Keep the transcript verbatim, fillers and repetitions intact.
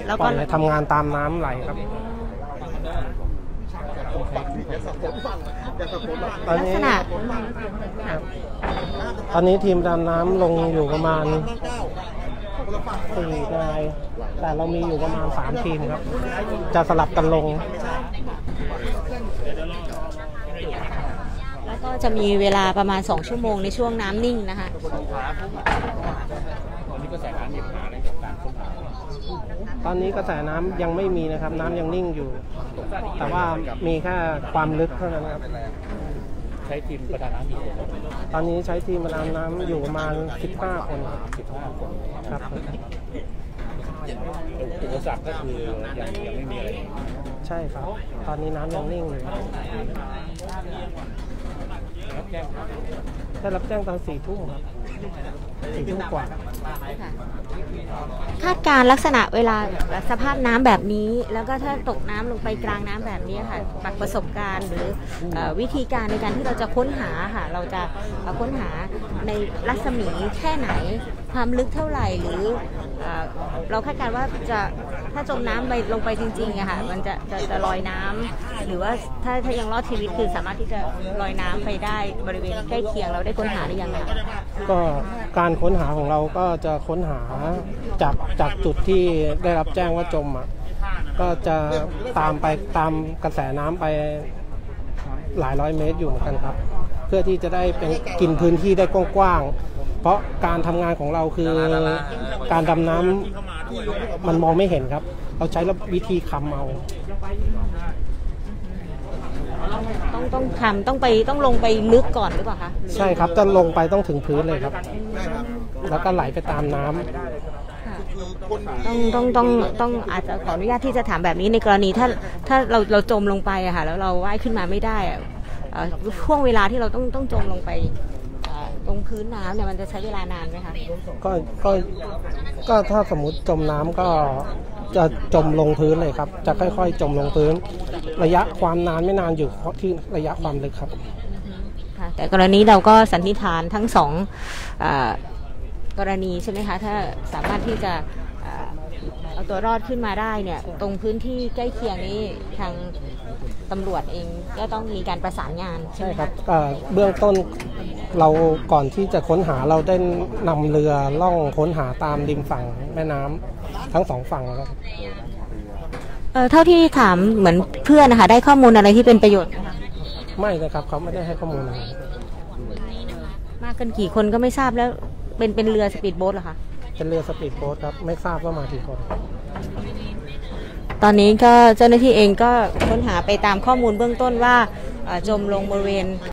แล้วก็ทำงานตามน้ำไหลครับตอนนี้ตอนนี้ทีมดำน้ำลงอยู่ประมาณสี่นายแต่เรามีอยู่ประมาณสามทีมครับจะสลับกันลงแล้วก็จะมีเวลาประมาณสองชั่วโมงในช่วงน้ำนิ่งนะคะตอนนี้กระแสน้ำยังไม่มีนะครับน้ำยังนิ่งอยู่แต่ว่ามีแค่ความลึกเท่านั้นครับใช้ทีมประดาน้ำกี่คนตอนนี้ใช้ทีมประดาน้ำอยู่ประมาณสิบห้าคนสิบห้าคนครับอุปสรรคก็คือยังยังไม่มีอะไรใช่ครับตอนนี้น้ำยังนิ่งอยู่ได้รับแจ้งตอนสี่ทุ่มครับสี่ทุ่มกว่าคาดการลักษณะเวลาสภาพน้ำแบบนี้แล้วก็ถ้าตกน้ำลงไปกลางน้ำแบบนี้ค่ะจากประสบการณ์หรือวิธีการในการที่เราจะค้นหาค่ะเราจะค้นหาในรัศมีแค่ไหนความลึกเท่าไหร่หรือเราคาดการว่าจะถ้าจมน้ำไปลงไปจริงๆอะค่ะมันจะจะจะลอยน้ำหรือว่าถ้าถ้ายังรอดชีวิตคือสามารถที่จะลอยน้ำไปได้บริเวณใกล้เคียงเราได้ค้นหาหรือยังคะก็การค้นหาของเราก็จะค้นหาจากจากจุดที่ได้รับแจ้งว่าจมอ่ะก็จะตามไปตามกระแสน้ำไปหลายร้อยเมตรอยู่เหมือนกันครับเพื่อที่จะได้เป็นกินพื้นที่ได้กว้างๆเพราะการทำงานของเราคือการดำน้ำมันมองไม่เห็นครับเราใช้วิธีคำเอาต้องต้องทำต้องไปต้องลงไปลึกก่อนหรือเปล่าคะใช่ครับจะลงไปต้องถึงพื้นเลยครับแล้วก็ไหลไปตามน้ำต้องต้องต้องต้องอาจจะขออนุญาตที่จะถามแบบนี้ในกรณีถ้าถ้าเราเราจมลงไปอะค่ะแล้วเราว่ายขึ้นมาไม่ได้ช่วงเวลาที่เราต้องต้องจมลงไปตรงพื้นน้ำเนี่ยมันจะใช้เวลานานไหมคะก็ก็ก็ถ้าสมมติจมน้ำก็จะจมลงพื้นเลยครับจะค่อยๆจมลงพื้นระยะความนานไม่นานอยู่ที่ระยะความลึกครับแต่กรณีเราก็สันนิษฐานทั้งสองกรณีใช่ไหมคะถ้าสามารถที่จะเอาตัวรอดขึ้นมาได้เนี่ยตรงพื้นที่ใกล้เคียงนี้ทางตำรวจเองก็ต้องมีการประสานงานใช่ครับเบื้องต้นเราก่อนที่จะค้นหาเราได้นำเรือล่องค้นหาตามริมฝั่งแม่น้ำทั้งสองฝั่งแล้วเออเท่าที่ถามเหมือนเพื่อนนะคะได้ข้อมูลอะไรที่เป็นประโยชน์ไหมคะไม่นะครับเขาไม่ได้ให้ข้อมูลอะไรมากกันกี่คนก็ไม่ทราบแล้วเป็นเป็นเรือสปีดโบ๊ทเหรอคะเป็นเรือสปีดโบ๊ทครับไม่ทราบว่ามากี่คนตอนนี้ก็เจ้าหน้าที่เองก็ค้นหาไปตามข้อมูลเบื้องต้นว่าจมลงบริเวณ